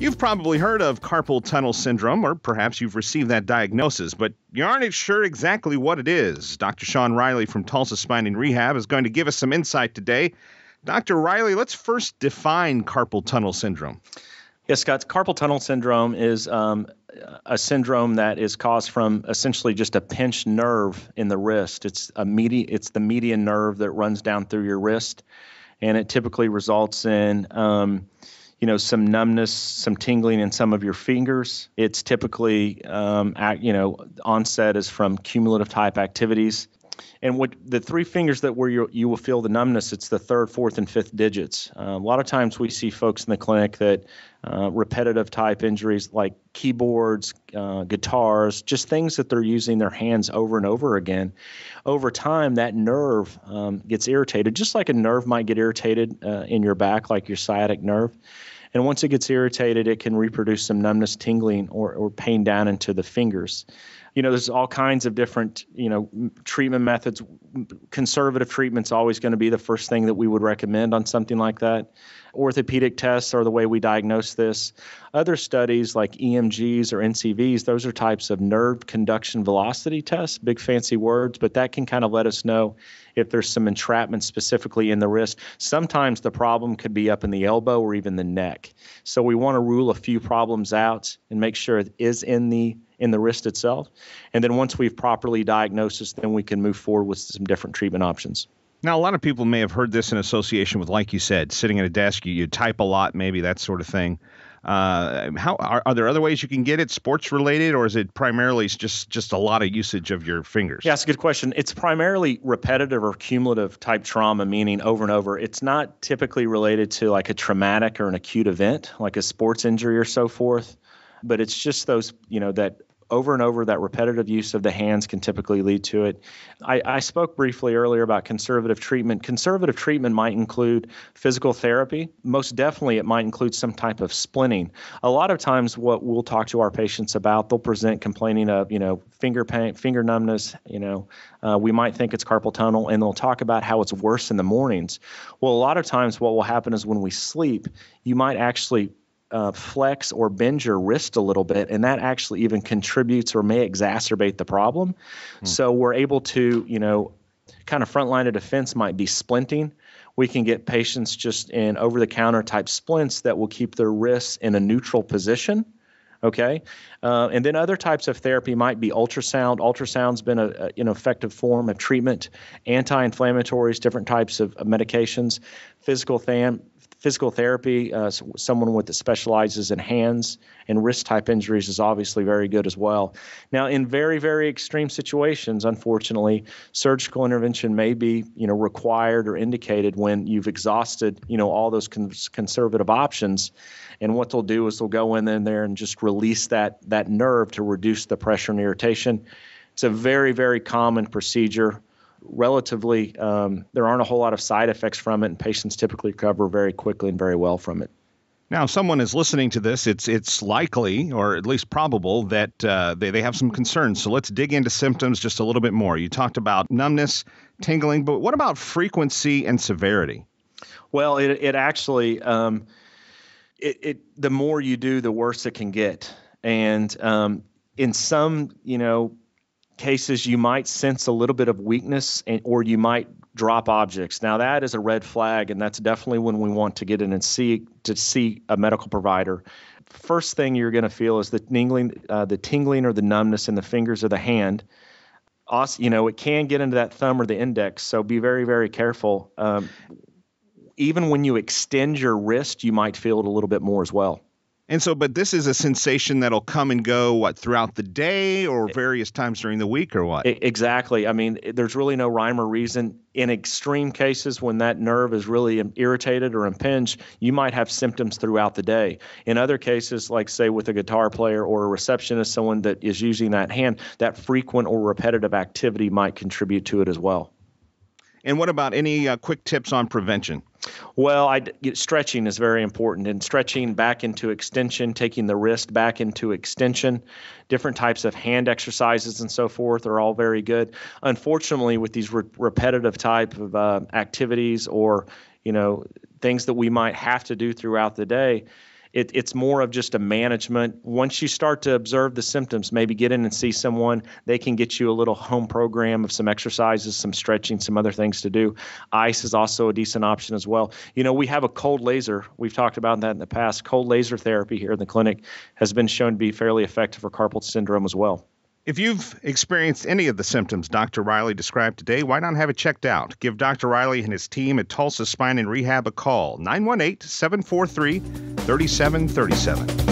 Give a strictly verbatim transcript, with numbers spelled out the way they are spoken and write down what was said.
You've probably heard of carpal tunnel syndrome, or perhaps you've received that diagnosis, but you aren't sure exactly what it is. Doctor Sean Riley from Tulsa Spine and Rehab is going to give us some insight today. Doctor Riley, let's first define carpal tunnel syndrome. Yes, Scott, carpal tunnel syndrome is um, a syndrome that is caused from essentially just a pinched nerve in the wrist. It's a medi- it's the median nerve that runs down through your wrist, and it typically results in um, you know, some numbness, some tingling in some of your fingers. It's typically, um, act, you know, onset is from cumulative type activities. And what the three fingers that where you you will feel the numbness, it's the third, fourth, and fifth digits. Uh, a lot of times we see folks in the clinic that uh, repetitive type injuries like keyboards, uh, guitars, just things that they're using their hands over and over again. Over time, that nerve um, gets irritated, just like a nerve might get irritated uh, in your back, like your sciatic nerve. And once it gets irritated, it can reproduce some numbness, tingling, or, or pain down into the fingers. You know, there's all kinds of different, you know, treatment methods. Conservative treatment's always going to be the first thing that we would recommend on something like that. Orthopedic tests are the way we diagnose this. Other studies like E M Gs or N C Vs, those are types of nerve conduction velocity tests, big fancy words, but that can kind of let us know if there's some entrapment specifically in the wrist. Sometimes the problem could be up in the elbow or even the neck. So we want to rule a few problems out and make sure it is in the in the wrist itself. And then once we've properly diagnosed this, then we can move forward with some different treatment options. Now, a lot of people may have heard this in association with, like you said, sitting at a desk, you, you type a lot, maybe that sort of thing. Uh, how are, are there other ways you can get it, sports related, or is it primarily just, just a lot of usage of your fingers? Yeah, that's a good question. It's primarily repetitive or cumulative type trauma, meaning over and over. It's not typically related to like a traumatic or an acute event, like a sports injury or so forth, but it's just those, you know, that over and over, that repetitive use of the hands can typically lead to it. I, I spoke briefly earlier about conservative treatment. Conservative treatment might include physical therapy. Most definitely, it might include some type of splinting. A lot of times what we'll talk to our patients about, they'll present complaining of, you know, finger pain, finger numbness, you know, uh, we might think it's carpal tunnel, and they'll talk about how it's worse in the mornings. Well, a lot of times what will happen is when we sleep, you might actually Uh, flex or bend your wrist a little bit, and that actually even contributes or may exacerbate the problem. Hmm. So we're able to, you know, kind of front line of defense might be splinting. We can get patients just in over-the-counter type splints that will keep their wrists in a neutral position. Okay, uh, and then other types of therapy might be ultrasound. Ultrasound's been a, a, an effective form of treatment, anti-inflammatories, different types of, of medications, physical therapy. Physical therapy, uh, someone with that specializes in hands and wrist type injuries is obviously very good as well. Now, in very, very extreme situations, unfortunately, surgical intervention may be, you know, required or indicated when you've exhausted, you know, all those cons- conservative options. And what they'll do is they'll go in there and just release that that nerve to reduce the pressure and irritation. It's a very, very common procedure. Relatively, um, there aren't a whole lot of side effects from it, and patients typically recover very quickly and very well from it. Now, if someone is listening to this, it's it's likely, or at least probable, that uh, they, they have some concerns. So let's dig into symptoms just a little bit more. You talked about numbness, tingling, but what about frequency and severity? Well, it it actually, um, it, it the more you do, the worse it can get. And um, in some, you know, cases, you might sense a little bit of weakness, and, or you might drop objects. Now, that is a red flag, and that's definitely when we want to get in and see to see a medical provider. First thing you're going to feel is the tingling, uh, the tingling or the numbness in the fingers of the hand. Also, you know, it can get into that thumb or the index, so be very, very careful. Um, even when you extend your wrist, you might feel it a little bit more as well. And so, but this is a sensation that'll come and go, what, throughout the day or various times during the week or what? Exactly. I mean, there's really no rhyme or reason. In extreme cases, when that nerve is really irritated or impinged, you might have symptoms throughout the day. In other cases, like say with a guitar player or a receptionist, someone that is using that hand, that frequent or repetitive activity might contribute to it as well. And what about any uh, quick tips on prevention? Well, I, stretching is very important, and stretching back into extension, taking the wrist back into extension, different types of hand exercises and so forth are all very good. Unfortunately, with these re- repetitive type of uh, activities or, you know, things that we might have to do throughout the day, it, it's more of just a management. Once you start to observe the symptoms, maybe get in and see someone. They can get you a little home program of some exercises, some stretching, some other things to do. Ice is also a decent option as well. You know, we have a cold laser. We've talked about that in the past. Cold laser therapy here in the clinic has been shown to be fairly effective for carpal syndrome as well. If you've experienced any of the symptoms Doctor Riley described today, why not have it checked out? Give Doctor Riley and his team at Tulsa Spine and Rehab a call, nine one eight, seven four three, three seven three seven.